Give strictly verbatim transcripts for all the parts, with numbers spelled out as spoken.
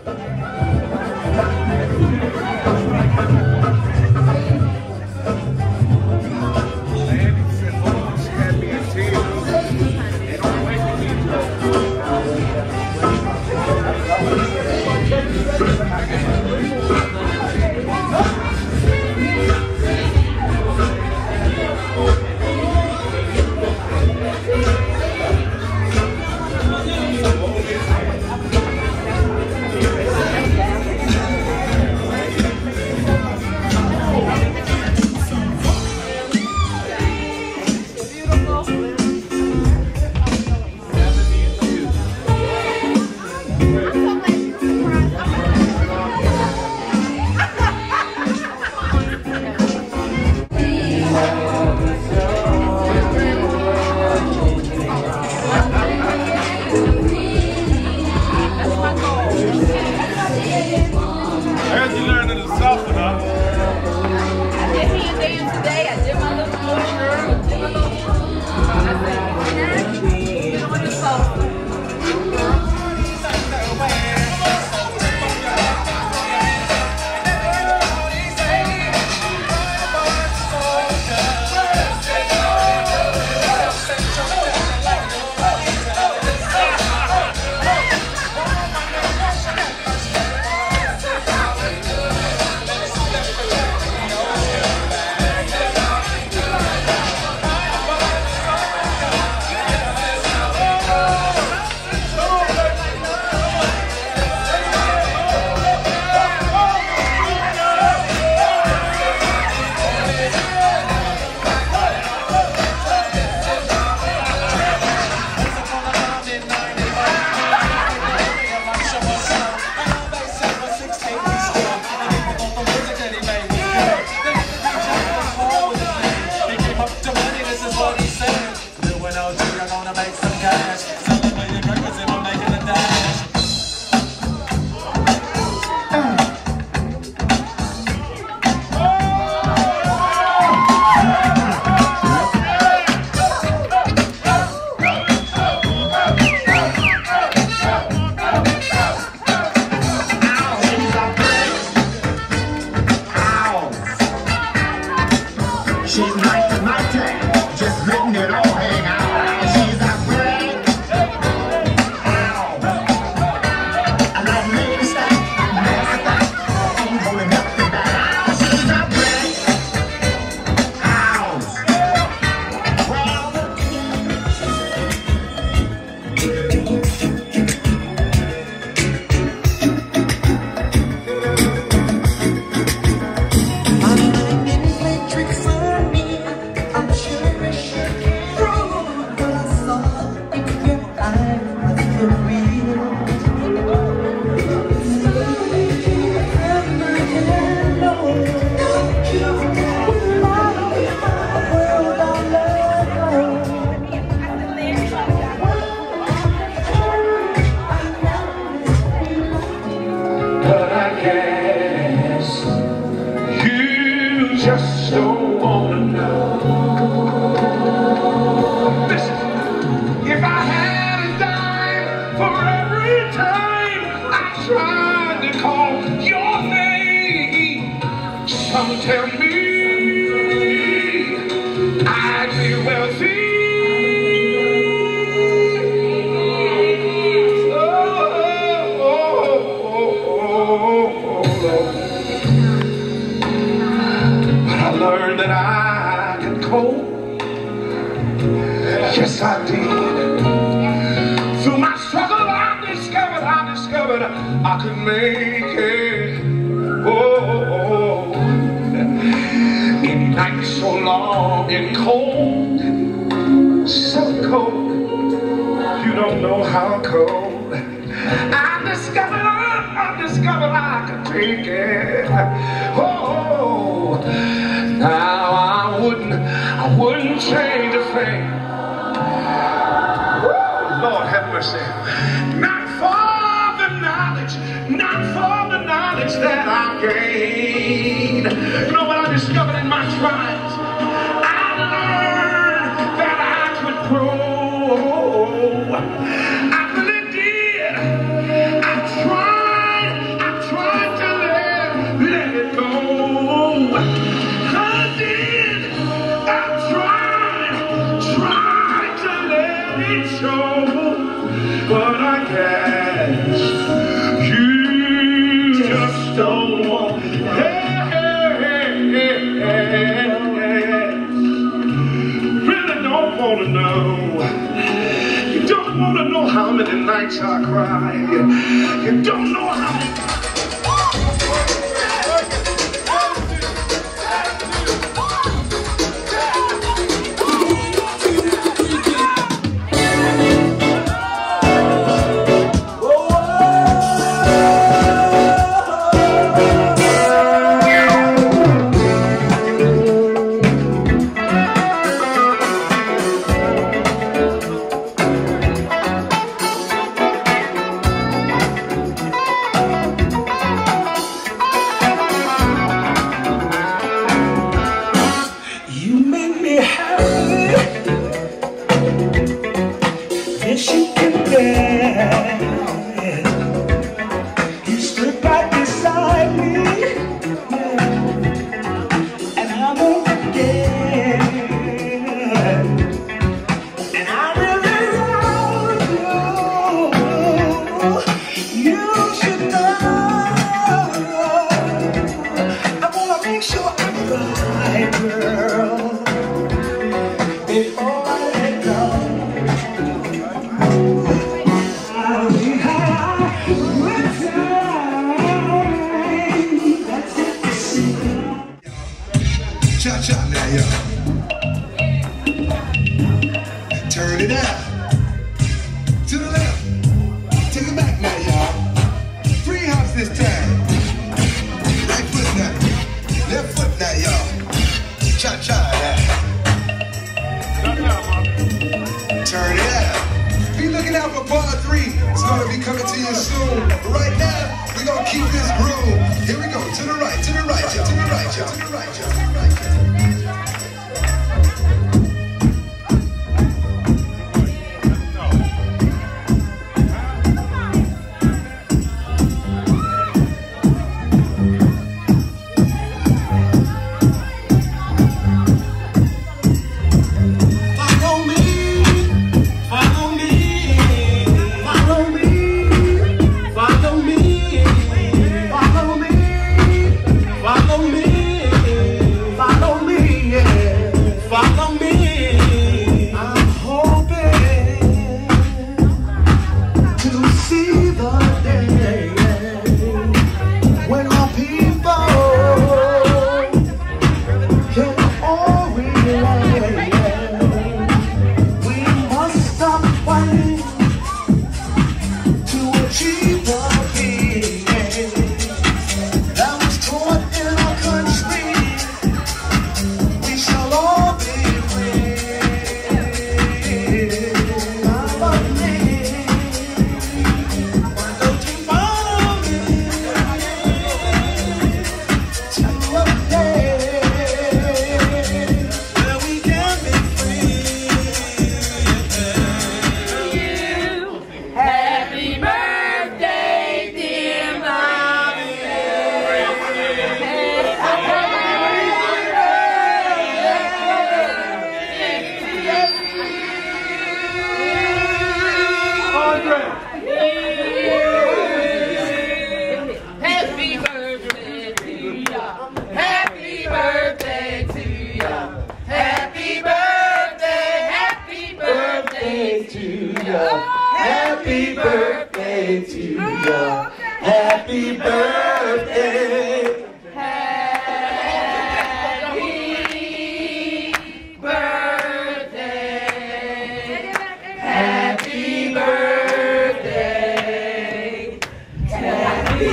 just don't wanna know. Listen, if I had a dime for every time I tried to call your name, some tell me I'd be wealthy. Learned that I could cope. Yes, I did. Through my struggle, I discovered, I discovered I could make it. Oh, in nights so long and cold, so cold, you don't know how cold. I discovered, I discovered I could take it. Oh. Now I wouldn't, I wouldn't change a thing. Woo, Lord have mercy. Not for the knowledge, not for the knowledge that I gained. You know what I discovered in my trials? I learned that I could grow. I really did. I tried show, but I guess you just don't want. Hey, hey, hey, hey, really don't want to know. You don't want to know how many nights I cried. You don't know how many. You stood right beside me, and I won't forget. And I really love you. You should know. I wanna make sure I'm right, girl, before I let go. Cha-cha now, y'all. Turn it up. To the left. Take it back now, y'all. Free house this time. Right foot now. Left foot now, y'all. Cha-cha now. Turn it up. Be looking out for part three. It's gonna be coming to you soon. But right now, we're gonna keep this groove. Here we go. To the right, to the right, y'all. To the right, y'all. To the right, y'all. To the right, y'all. Happy birthday to you. Happy birthday. Happy birthday. Happy birthday. Happy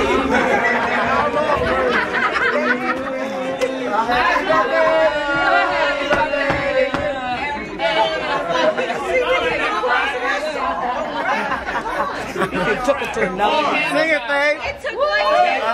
It took it to another. Sing it, babe. It took like